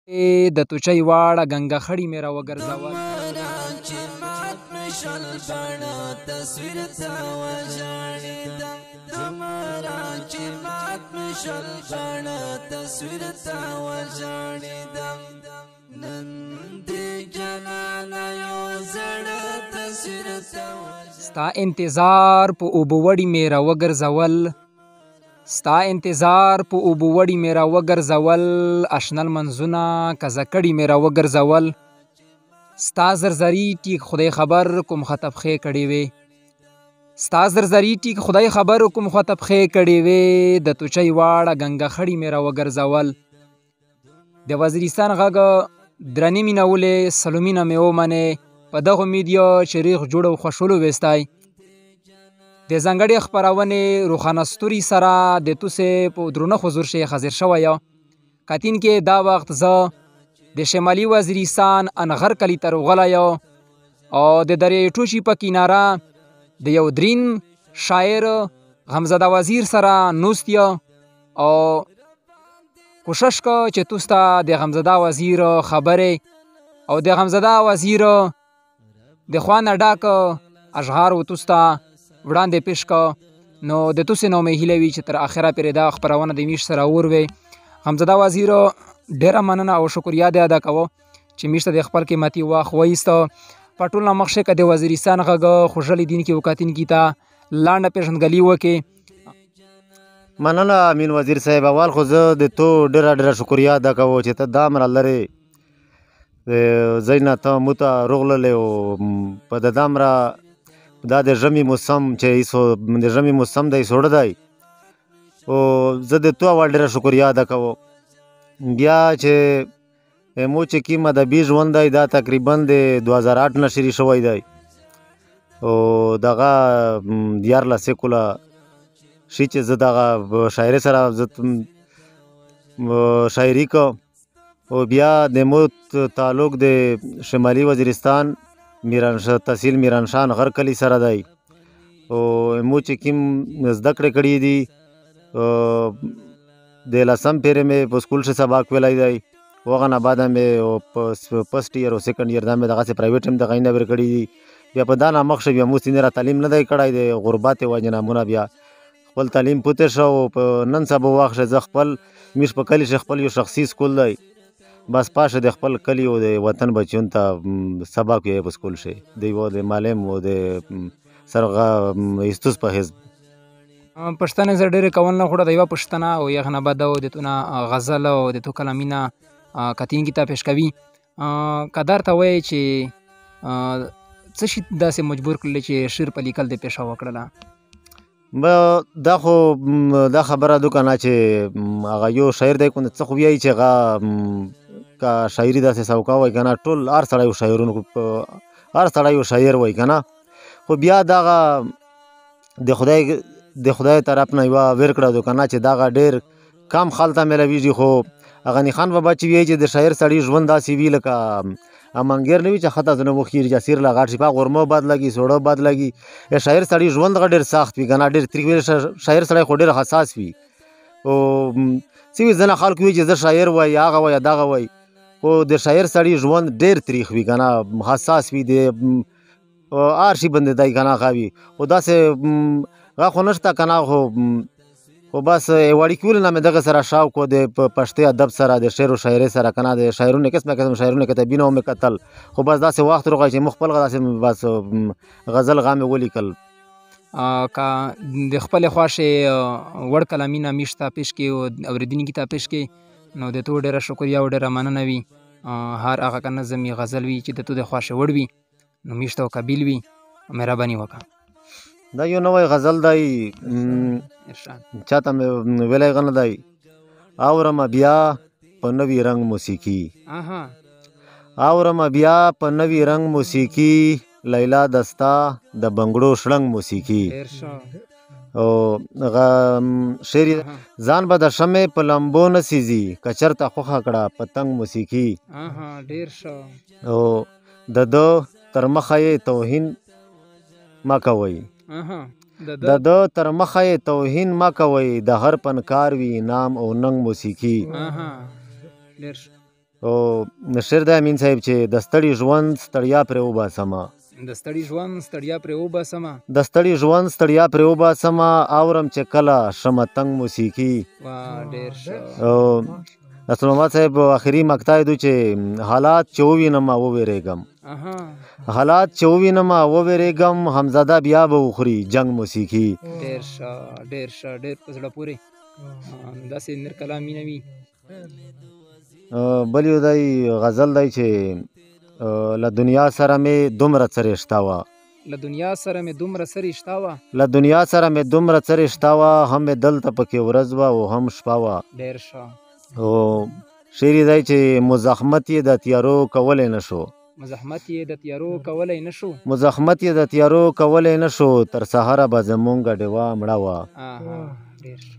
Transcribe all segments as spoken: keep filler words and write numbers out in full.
د توچۍ واړه ګنګه خړي مې را وګرځول. ستا انتظار په اوبو وړي مې را وګرځول، ستا انتظار په اوبو وړي مې را وګرځول، اشنل منځونه کزه کړي مې را وګرځول. ستا زرزري ټیک خدای خبر کوم خطه پښې کړې وې، ستا زرزري ټیک خدای خبر کوم خطه پښې کړې وې، د توچۍ واړه ګنګه خړي مې را وګرځول. د وزیرستان غږ درنې مینولې سلومینه مې ومنې، په دغو میډیا چې ریغ جوړ او خوشحالو ویستی د ځانګړې خپرونې روښانه ستوري سره د توسې په درونه حضور شیخ حاضر شوی یم. کتین کې دا وخت زه د شمالي وزیرستان انغر کلي ته راغلی یم او د دریای ټوشي په کناره د یو درین شاعر غمزده وزیر سره نوست یم او کوشش که چې تاسو ته د غمزده وزیر خبرې او د غمزده وزیر د خوا نه ډک اشعار و تاسو ته وړاندې پیش که. نو د تاسې نه مې هیله وي چې تر اخره پورې دا خپرونه د میش سره وروي. غمزده وزیر ډېره مننه او شکریا دې ادا کوه چې میش ته د خپل قیمتي وخت وایسته. په ټول نه مخکې که د وزیرستان غږ خوږلي دین کې او کاتونکي ته لنډه پیژندګلي وکړې. مننه امین وزیر صاحب. اول خو زه د تو ډېره ډېره شکریا ادا کوم چې ته دا مره لرې ځای نه ته مو ته راغللی او په د دا مره دا د ژمي موسم چې د ژمي موسم دی سوړه دی او زه د تو اول ډېره شکریا ادا کوم. بیا چې مو چې کوم ادبي ژوند دی دا تقریبا د دو هزار آټ نه شروع شوی دی او دغه دیارلس کاله شي چې زه دغه شاعرۍ سره زه شاعري کوم او بیا د مو تعلق د شمالي وزیرستان میرانشاه تحصیل میرانشاه انغر کلي سره دی او مو چې کوم زده کړې کړي دي د لسم پیرې مې په سکول ښه سبق ویلی دی، هغه نه بعده مې فسټ ایر او سیکنډ ایر دا مې دغسې پرایویټ هم دغه نه کړي دي. بیا په دا نه مخکې بیا مو سینیره تعلیم نه دی کړی د غربت وجې نه مونه بیا خپل تعلیم پوته شو او په نن سبا وخت زه خپل میش په کلي چې خپل یو شخصي سکول دی بس پاشه د خپل کلي او د وطن بچیانو ته سبق یې په سکول شي د یو د معلم او د سرغه ایستوس په حزب پښتنه زه ډېرې کول نه خوړه د یوه پښتنه او یغ نه بده او د تونه غزل او د تو کلامینه کتینګي ته پیش کوي. که درته وایي چې څه شي داسې مجبور کړلی چې شعر په لیکل د پیشه وکړله؟ دا خو دا خبره ده که نه چې هغه یو شاعر دی څه خو وایي چې هغه که شاعري داسې سوکه وایي که نه ټول هر سړی یو شاعرونو هر سړی یو شاعر وایي که نه، خو بیا دغه د خدای د خدای طرف نه یوه ورکړه ده که نه چې دغه ډېر کم خلک ته میلاویږي. خو غني خان بابا چې وایي چې د شاعر سړي ژوند داسې وي لکه امانګیر نه وي چې خطه زنه وخیر جاسیر لا غاټ شي په غرمه باد لګي سوړه باد لګي. شاعر سړي ژوند ډېر سخت وي که نه ډېر تریخ وي. شاعر سړی خو ډېر حساس وي او څه وي ځینې خلک وایي چې زه شاعر وایي هغه وایي دغه وایي، خو د شاعر سړي ژوند ډېر تریخ وي که نه حساس وي د هر شي باندې دی که نه هغه وي. خو داسې هغه خو نشته که نه خو خو بس اړیکې ولې نه مې دغه سره شوق و د پښتو ادب سره د شعر و شاعرۍ سره که نه د شاعرونو قسمه قسم شاعرونو کتابونه مې کتل، خو بس داسې وخت راغی چې موږ خپل داسې بس غزل غا مې ولیکل. که د خپلې خوښې وړ کلامینه میش ته پیش کړي او اورېدونکي ته پیش کړي نو د تو ډېره شکریا او ډېره مننه وي. هر هغه که نظم وي غزل وي چې د تو د خوښې وړ وي نو میش ته قبیل وي مهرباني وکړه. دا یو نوی غزل دی چاته مې ویلی غه نه دی، اورمه بیا په نوي رنګ موسیقي، اورمه بیا په نوي رنګ موسیقي، لیلا دستا د بنګړو شړنګ موسیقي. او شعر ځان به د شمع په لمبو نه سیزي که چېرته خوښه کړه پتنګ موسیقي. او د ده تر مخه یې توهین مه کوئ، د ده تر مخه یې توهین مه کوئ، د هر فنکار وي نام او ننګ موسیقي. او شعر د امین صاحب چې د ستړي ژوند ستړیا پرې وباسمه د ستړي ژوند ستړیا پرې وباسمه د ستړي ژوند ستړیا پرې وباسمه اورم چې کله شمه تنګ موسیقي وا ډېر ښه او رسول محمد صاحب آخري مقطع دو چې حالات چې ووینم وویریږم اها حالات چې ووینم وویریږم حمزاده بیا به وخوري جنگ موسیقي ډېر ښه ډېر ښه ډېر په زړه پورې داسې نر کلامي نه وي بل یو دی غزل دی چې له دنیا سره مې دومره څه رشته وه له دنیا سره مې دومره څه رشته وه له دنیا سره مې دومره څه رشته وه هم مې دلته پکې ورځ وه او هم شپه وه ډېر ښه او شعر دی چې مزاحمت یې د تیارو کولی نه شو مزاحمت یې د تیارو کولی نه شو مزاحمت یې د تیارو کولی نه شو تر سهاره به زمونږ ډیوه مړه وه ډېر ښه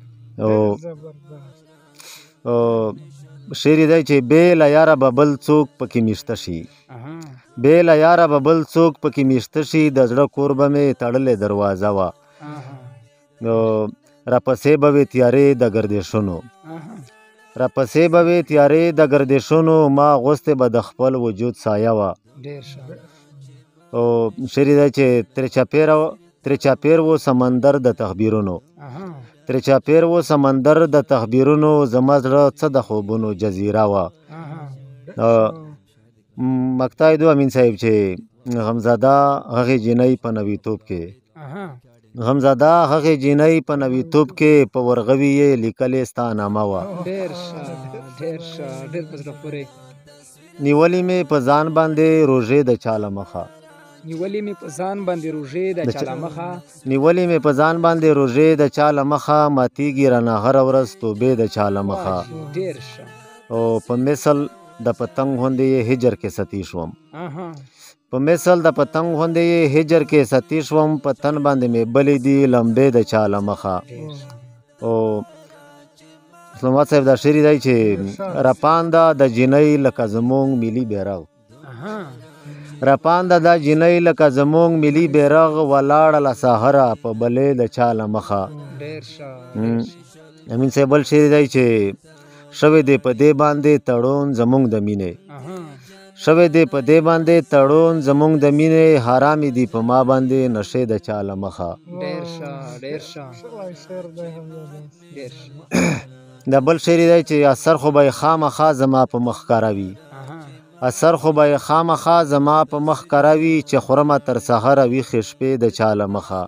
او شعر دی چې بې له یاره به بل څوک پکې میشته شي بې له یاره به بل څوک پکې میشته شي د زړه کور به مې تړلې دروازه وه نو راپسې به وې تیارې د ګردشونو راپسې به وې تیارې د ګردشونو ما غوستې به د خپل وجود سایه وه او شعر دی چې ترې چاپېره ترې چاپېر و سمندر د تخبیرونو ترې چاپېر و سمندر د تخبیرونو زما زړه څه د خوبونو جزیره وه مقطع دو امین صاحب چې غمزاده هغې جینۍ په نویتوب کې غمزاده هغې جینۍ په نویتوب کې په ورغوي یې لیکلې ستا نامه وه ډېر ښه ډېر ښه ډېر په زړه پورې نیولې مې په ځان باندې روژې د چا له مخه نیولې مې په ځان باندې روژې د چا له مخه نیولې مې په ځان باندې روژې د چا له مخه ماتېږي رانه هره ورځ توبې د چا له مخه ډېر ښه او په مثل د پتنګ غوندې یې هجر کې ستی شوم په مثل د پتنګ غوندې یې هجر کې ستی شوم په تن باندې مې بلې دي لمبې د چا له مخه او محمد صاحب دا شعر دی چې راپانده د جینۍ لکه زمونږ ملي بیرغ راپانده د جینۍ لکه زمونږ ملي بیرغ ولاړه له سهره په بلې د چا له مخه امین صاحب بل شعر دی چې شوی دی په دې باندې تړون زمونږ د مینې شوی دی په دې باندې تړون زمونږ د مینې حرامې دي په ما باندې نشې د چا له مخه ډېر ښه ډېر ښه دا بل شعر دی چې اثر خو به یې خامخا زما په مخ کاروي اثر خو به یې خامخا زما په مخ کاروي چې خورمه تر سهره ویښې شپې د چا له مخه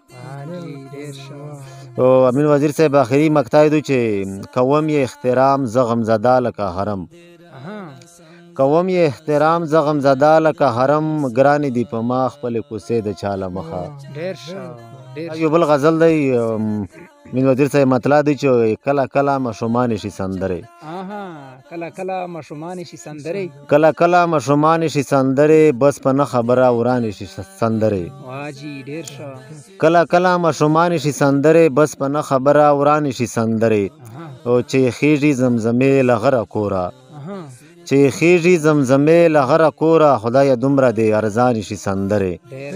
او امین وزیر صاحب آخري مقطع دو چې کوم یې احترام زه غمزده لکه حرم کوم یې احترام زه غمزده لکه حرم ګرانې دي په ما خپلې کوڅې د چا له مخه یو بل غزل دی امین وزیر صاحب مطلع دی چې کله کله ماشومانې شي سندرې کله کله ماشومانې شي سندرې کله کله ماشومانې شي سندرې بس په نه خبره ورانې شي سندرې کله کله ماشومانې شي سندرې بس په نه خبره ورانې شي سندرې او چې خیږي زمزمې له غره کوره چې خیږي زمزمې له غره کوره خدایه دومره دې ارزانې شي سندرې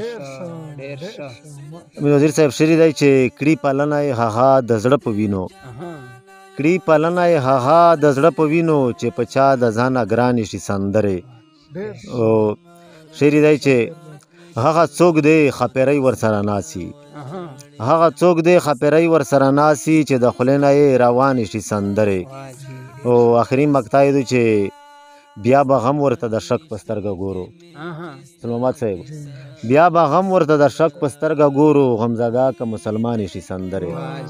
امین وزیر صاحب شعر دی چې کړي پالنه یې هغه د زړه په وینو کړي پالنه یې هغه د زړه په وینو چې په چا د ځانه ګرانې شي سندرې او شعر دی چې هغه څوک دی خپېرۍ ورسره ناسي هغه څوک دی خپېرۍ ورسره ناسي چې د خولې نه یې روانې شي سندرې او آخري مقطع دی چې بیا به غم ورته د شک په سترګه ګورو محمد صاحب بیا به غم ورته د شک په سترګه ګورو غمزده که مسلمانې شي سندرې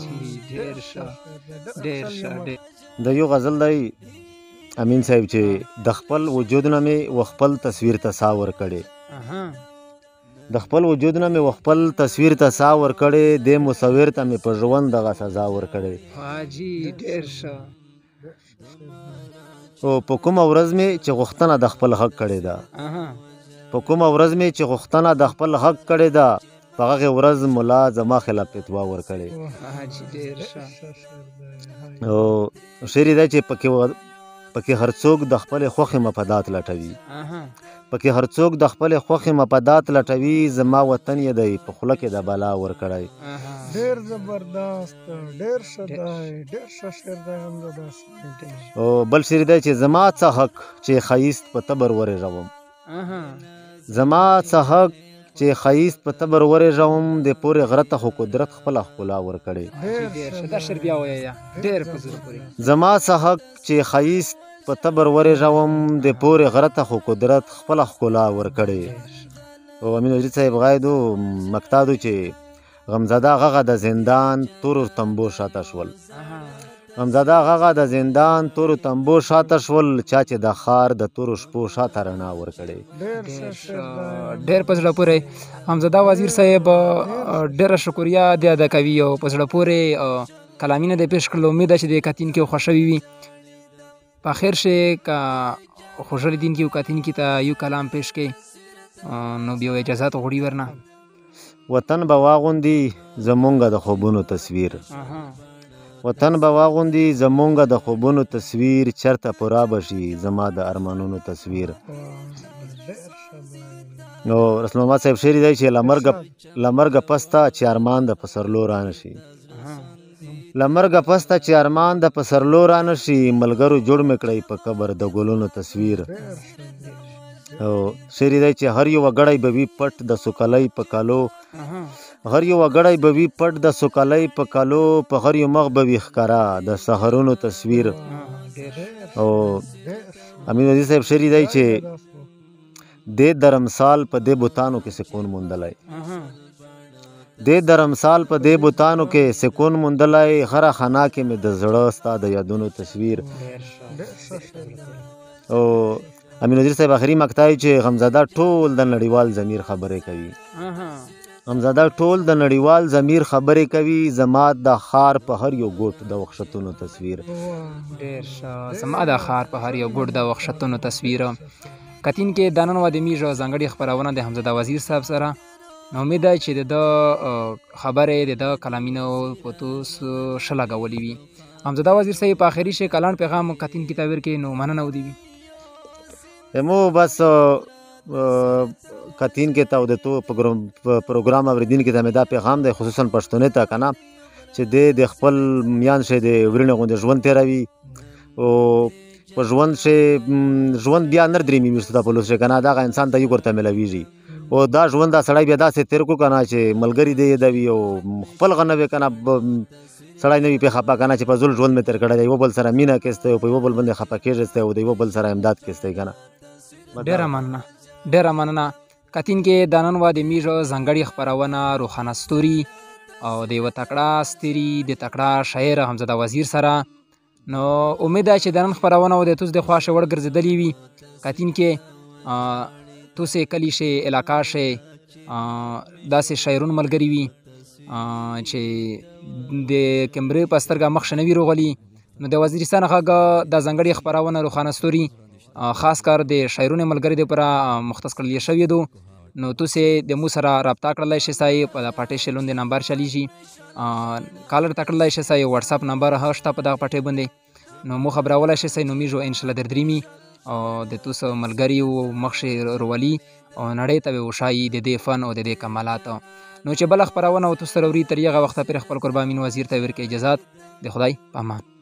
د یو غزل دی امین صاحب چې د خپل وجود نه مې و خپل تصویر ته سا ورکړې د خپل وجود نه مې و خپل تصویر ته سا ورکړې دې مصور ته مې په ژوند دغه سزا ورکړې او په کومه ورځ مې چې غوښتنه د خپل حق کړې ده په کومه ورځ مې چې غوښتنه د خپل حق کړې ده په هغې ورځ ملا زما خلاف فتوا ورکړې او شعر دی چې پکې پکې هر څوک د خپل خوښې مفادات لټوي اها پکې هر څوک د خپل خوښې مفادات لټوي زما وطن یې دی په خوله کې د بلا ورکړی اها ډیر زبردست ډیر ښه دی ډیر ښه شعر دی حمزه داسې او بل شعر دی چې زما څه حق چې ښایست په تبر ورېږوم اها زما څه حق چې ښایست په تبر ورېږوم د پورې غره ته خو قدرت خپله ښکلا ورکړې ډیر ډیر ښه ښه دا شعر بیا وایه ډیر په زړه پورې زما څه حق چې ښایست په تبر ورېږوم د پورې غره ته خو قدرت خپله ښکلا ورکړې او امین وزیر صاحب غایدو مقتادو چې غمزده غغه د زندان تورو تنبو شاته شول اها غمزده غغه د زندان تورو تنبو شاته شول چا چې د ښار د تورو شپو شاته رڼا ورکړې ډیر ښه شعر دی ډیر په زړه پورې حمزه وزیر صاحب ډیره شکریا دی ادا کوي او په زړه پورې کلامینه د پیش کړل امید ده چې د کتین کې خوشوي وي په خیر شي کا خوشل دین کې کتین کې ته یو کلام پیش کې نو بیا اجازه ته غوړي ورنه وطن به واغوندي زمونږ د خوبونو تصویر اها وطن به واغوندي زمونږ د خوبونو تصویر چرته پورا بشي زما د ارمانونو تصویر ډیر ښه دی نو رسول محمد صاحب شعر دی چې لمرګ لمرګ پستا چې ارمان د پسرلو رانه شي اها لمرګ پستا چې ارمان د پسرلو رانه شي ملګرو جوړ مې کړی په قبر د ګلونو تصویر ډیر ښه دی او شعر دی چې هر یو وګړی به وي پټ د سوکلۍ په کالو اها هر یو وګړی به وي پټ د سوکلۍ په کالو په هر یو مخ به وي ښکاره د سحرونو تصویر ډیر او ډیر امین وزیر صاحب شعر دی چې دې درمسال په دې بوتانو کې سکون موندلی اها دې درمسال په دې بوتانو کې سکون موندلی هره خانه کې مې د زړه ستا د یادونو تصویر ډیر ښه ډیر ښه شعر دی او امین وزیر صاحب آخري مقطع چې غمزده ټول د نړیوال ضمیر خبرې کوي اها غمزده ټول د نړیوال ضمیر خبرې کوي زما د ښار په هر یو ګوټ د وحشتونو تصویر ډیر ښه زما د ښار په هر یو ګوټ د وحشتونو تصویر کتین کې د نن و د میژ ځانګړې خپرونه د حمزه وزیر صاحب سره نو امید ده چې د خبرې د کلامینو په توس شلګولې وي حمزه وزیر صاحب په اخري شي کلان پیغام کتین کې تعبیر کې نو مننه ودی وي مو بس کتین کې ته د تو پروګرام اوریدین کې ته مې دا پیغام دی خصوصا پښتونې ته کنه چې د خپل میان شه د ورینه غونډه ژوند تیروي او په ژوند شه ژوند بیا نر درې میمشته په لوس کنه دا انسان ته یو ورته ملويږي او دا ژوند دا سړی بیا داسې تیر کو کنه چې ملګری دی دی او خپل غنوي کنه سړی نوی په خپه کنه چې په ځل ژوند مې تر کړی دی یو بل سره مینا کېسته او په یو بل باندې خپه کېږي او د یو بل سره امداد کېسته کنه ډیره مننه ډیره مننه کتین کې د نن و د میژ ځانګړې خپرونه روښانه ستوري او د یوه تکړه ستوري د تکړه شاعر حمزه وزیر سره نو امید ده چې د نن خپرونه و د توس د خواشه وړ ګرځېدلې وي کتین کې توسې کلی شي علاقه شي داسې شاعرون ملګري وي چې د کیمرې په سترګه مخ شنوي روغلي نو د وزیرستان غږ د ځانګړې خپرونه روښانه ستوري خاص کار د شاعرونو ملګري لپاره مختص کړل شوی دو نو تاسې د مو سره رابطه کړلی شئ سای په د پټې شلون د نمبر چلیږي کالر تکړلی شئ سای واتساپ نمبر ها شته په دغه پټې باندې نو مو خبرولی شئ سای نو میژو انشاءالله در دریمي او د توس ملګري او مخشې رولي او نړۍ ته به وښایي د دې فن او د دې کمالات نو چې بله خپرونه او تاسو سره اوري تر هغه وخته پرې خپل قربان امین وزیر ته ورکړئ اجازات د خدای په امان